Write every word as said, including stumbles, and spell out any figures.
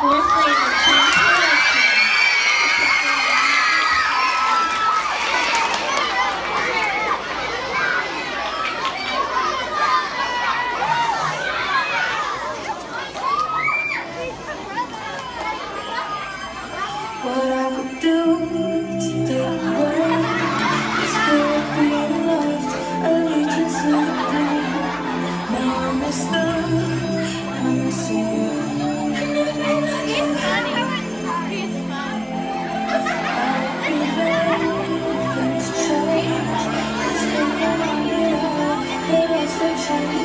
fourthly in the championship. What I would do to take away this fear of being loved, allegiance to the pain. Now I'm messed up and I'm missing you. I would be there if things change. Let's take a ride it out, let us stay shining.